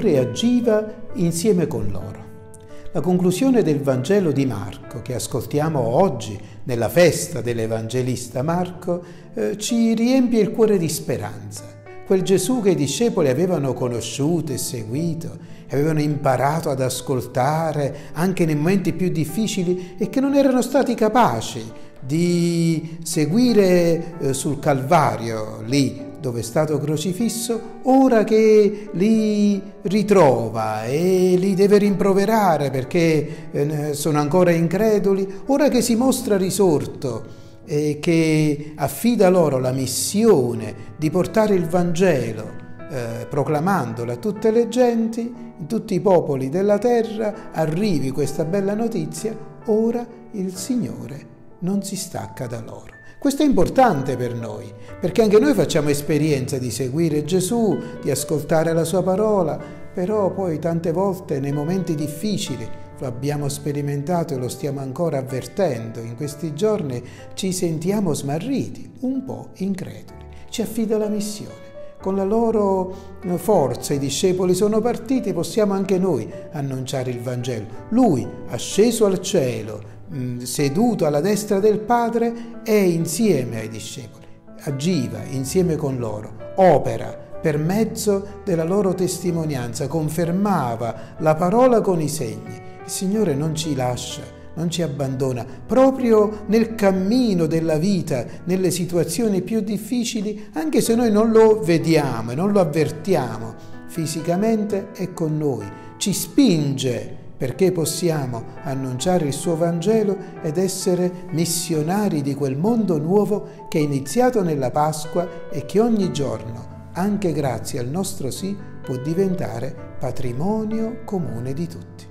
Signore agiva insieme con loro. La conclusione del Vangelo di Marco, che ascoltiamo oggi nella festa dell'Evangelista Marco, ci riempie il cuore di speranza. Quel Gesù che i discepoli avevano conosciuto e seguito, avevano imparato ad ascoltare anche nei momenti più difficili e che non erano stati capaci di seguire sul Calvario, lì dove è stato crocifisso, ora che li ritrova e li deve rimproverare perché sono ancora increduli, ora che si mostra risorto e che affida loro la missione di portare il Vangelo proclamandolo a tutte le genti, in tutti i popoli della terra, arrivi questa bella notizia, ora il Signore non si stacca da loro. Questo è importante per noi, perché anche noi facciamo esperienza di seguire Gesù, di ascoltare la sua parola, però poi tante volte nei momenti difficili, lo abbiamo sperimentato e lo stiamo ancora avvertendo, in questi giorni ci sentiamo smarriti, un po' increduli. Ci affida la missione. Con la loro forza i discepoli sono partiti, possiamo anche noi annunciare il Vangelo. Lui, asceso al cielo, seduto alla destra del Padre, è insieme ai discepoli, agiva insieme con loro, opera per mezzo della loro testimonianza, confermava la parola con i segni. Il Signore non ci lascia, non ci abbandona, proprio nel cammino della vita, nelle situazioni più difficili, anche se noi non lo vediamo e non lo avvertiamo, fisicamente è con noi, ci spinge perché possiamo annunciare il suo Vangelo ed essere missionari di quel mondo nuovo che è iniziato nella Pasqua e che ogni giorno, anche grazie al nostro sì, può diventare patrimonio comune di tutti.